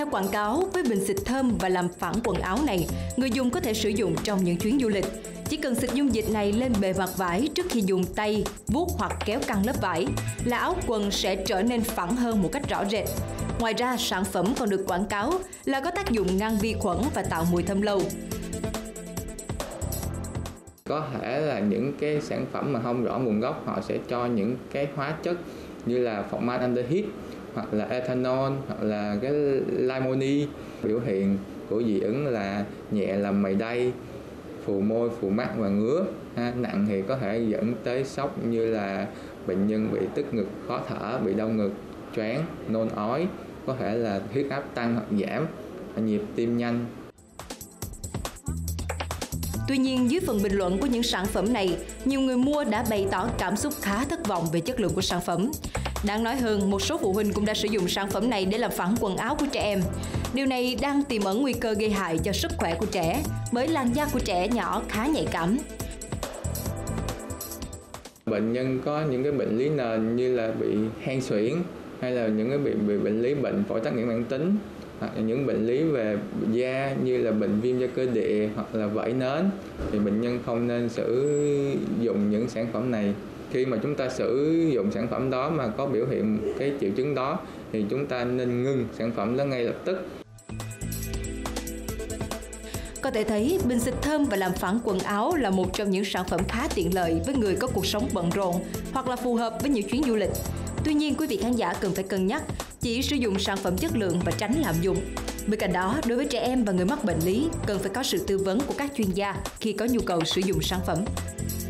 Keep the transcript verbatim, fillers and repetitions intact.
Theo quảng cáo, với bình xịt thơm và làm phẳng quần áo này, người dùng có thể sử dụng trong những chuyến du lịch. Chỉ cần xịt dung dịch này lên bề mặt vải trước khi dùng tay, vuốt hoặc kéo căng lớp vải, là áo quần sẽ trở nên phẳng hơn một cách rõ rệt. Ngoài ra, sản phẩm còn được quảng cáo là có tác dụng ngăn vi khuẩn và tạo mùi thơm lâu. Có thể là những cái sản phẩm mà không rõ nguồn gốc, họ sẽ cho những cái hóa chất như là formaldehyde hoặc là ethanol hoặc là cái limonene. Biểu hiện của dị ứng là nhẹ là mày đay, phù môi, phù mắt và ngứa. Ha, nặng thì có thể dẫn tới sốc như là bệnh nhân bị tức ngực, khó thở, bị đau ngực, choáng, nôn ói, có thể là huyết áp tăng hoặc giảm, nhịp tim nhanh. Tuy nhiên, dưới phần bình luận của những sản phẩm này, nhiều người mua đã bày tỏ cảm xúc khá thất vọng về chất lượng của sản phẩm. Đáng nói hơn, một số phụ huynh cũng đã sử dụng sản phẩm này để làm phẳng quần áo của trẻ em. Điều này đang tiềm ẩn nguy cơ gây hại cho sức khỏe của trẻ, bởi làn da của trẻ nhỏ khá nhạy cảm. Bệnh nhân có những cái bệnh lý nền như là bị hen suyễn hay là những cái bị, bị bệnh lý bệnh phổi tắc nghẽn mãn tính, hoặc là những bệnh lý về da như là bệnh viêm da cơ địa hoặc là vảy nến, thì bệnh nhân không nên sử dụng những sản phẩm này. Khi mà chúng ta sử dụng sản phẩm đó mà có biểu hiện cái triệu chứng đó thì chúng ta nên ngưng sản phẩm đó ngay lập tức. Có thể thấy, bình xịt thơm và làm phẳng quần áo là một trong những sản phẩm khá tiện lợi với người có cuộc sống bận rộn hoặc là phù hợp với những chuyến du lịch. Tuy nhiên, quý vị khán giả cần phải cân nhắc, chỉ sử dụng sản phẩm chất lượng và tránh lạm dụng. Bên cạnh đó, đối với trẻ em và người mắc bệnh lý, cần phải có sự tư vấn của các chuyên gia khi có nhu cầu sử dụng sản phẩm.